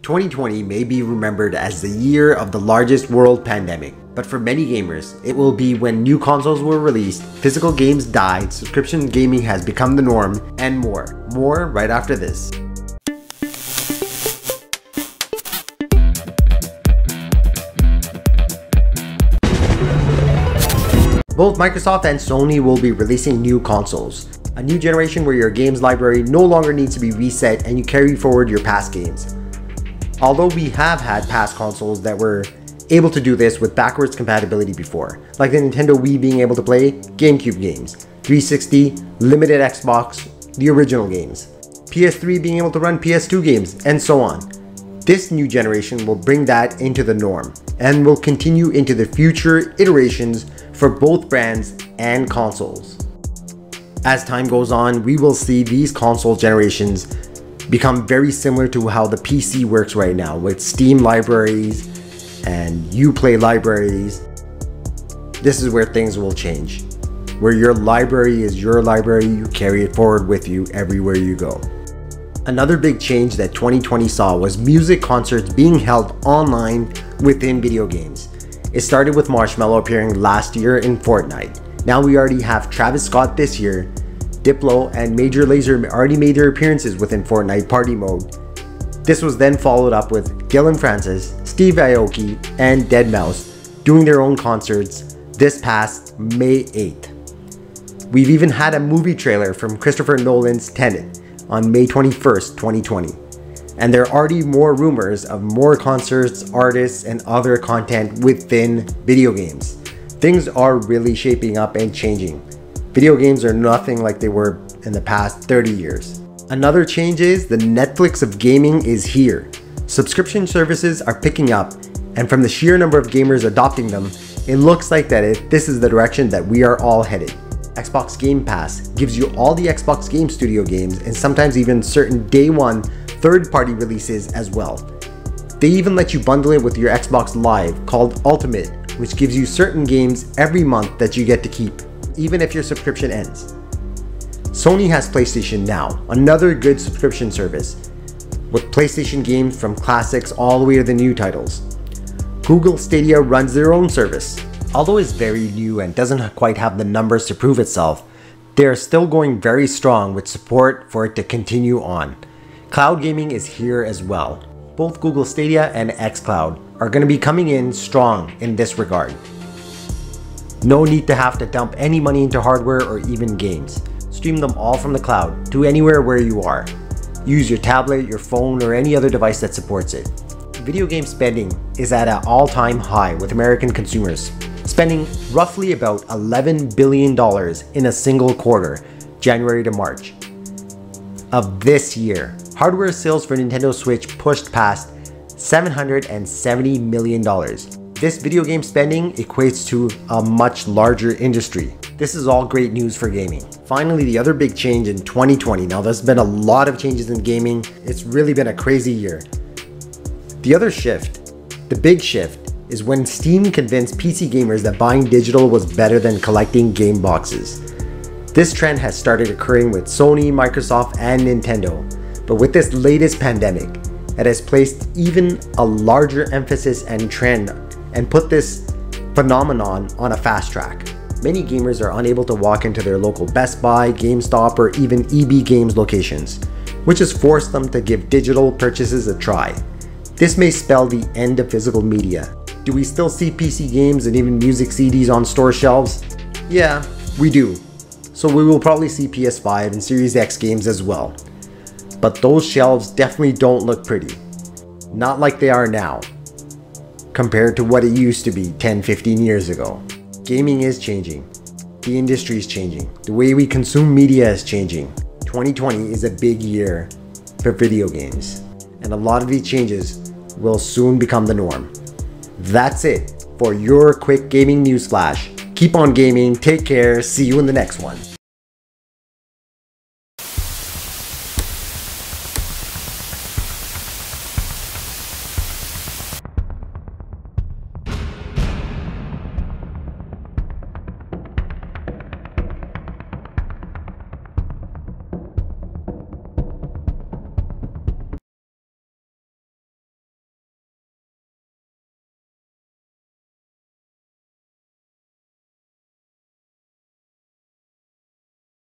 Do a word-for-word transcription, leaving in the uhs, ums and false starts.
twenty twenty may be remembered as the year of the largest world pandemic, but for many gamers, it will be when new consoles were released, physical games died, subscription gaming has become the norm, and more. More right after this. Both Microsoft and Sony will be releasing new consoles. A new generation where your games library no longer needs to be reset and you carry forward your past games. Although we have had past consoles that were able to do this with backwards compatibility before, like the Nintendo Wii being able to play GameCube games, three sixty, limited Xbox, the original games, P S three being able to run P S two games, and so on. This new generation will bring that into the norm and will continue into the future iterations for both brands and consoles. As time goes on, we will see these console generations become very similar to how the P C works right now, with Steam libraries and Uplay libraries. This is where things will change, where your library is your library, you carry it forward with you everywhere you go. Another big change that twenty twenty saw was music concerts being held online within video games. It started with Marshmello appearing last year in Fortnite. Now we already have Travis Scott this year, Diplo and Major Lazer already made their appearances within Fortnite Party Mode. This was then followed up with Gillen Francis, Steve Aoki, and deadmau five doing their own concerts this past May eighth. We've even had a movie trailer from Christopher Nolan's Tenet on May twenty-first, twenty twenty. And there are already more rumors of more concerts, artists, and other content within video games. Things are really shaping up and changing. Video games are nothing like they were in the past thirty years. Another change is the Netflix of gaming is here. Subscription services are picking up, and from the sheer number of gamers adopting them, it looks like that it, this is the direction that we are all headed. Xbox Game Pass gives you all the Xbox Game Studio games and sometimes even certain day one third-party releases as well. They even let you bundle it with your Xbox Live called Ultimate, which gives you certain games every month that you get to keep, even if your subscription ends. Sony has PlayStation Now, another good subscription service, with PlayStation games from classics all the way to the new titles. Google Stadia runs their own service. Although it's very new and doesn't quite have the numbers to prove itself, they are still going very strong with support for it to continue on. Cloud gaming is here as well. Both Google Stadia and xCloud are going to be coming in strong in this regard. No need to have to dump any money into hardware or even games. Stream them all from the cloud to anywhere where you are. Use your tablet, your phone, or any other device that supports it. Video game spending is at an all-time high with American consumers, spending roughly about eleven billion dollars in a single quarter, January to March, of this year. Hardware sales for Nintendo Switch pushed past seven hundred seventy million dollars. This video game spending equates to a much larger industry. This is all great news for gaming. Finally, the other big change in twenty twenty. Now, there's been a lot of changes in gaming. It's really been a crazy year. The other shift, the big shift, is when Steam convinced P C gamers that buying digital was better than collecting game boxes. This trend has started occurring with Sony, Microsoft, and Nintendo. But with this latest pandemic, it has placed even a larger emphasis and trend and put this phenomenon on a fast track. Many gamers are unable to walk into their local Best Buy, GameStop, or even E B Games locations, which has forced them to give digital purchases a try. This may spell the end of physical media. Do we still see P C games and even music C Ds on store shelves? Yeah, we do. So we will probably see P S five and Series X games as well. But those shelves definitely don't look pretty. Not like they are now, compared to what it used to be ten, fifteen years ago. Gaming is changing. The industry is changing. The way we consume media is changing. twenty twenty is a big year for video games, and a lot of these changes will soon become the norm. That's it for your quick gaming news flash. Keep on gaming, take care, see you in the next one.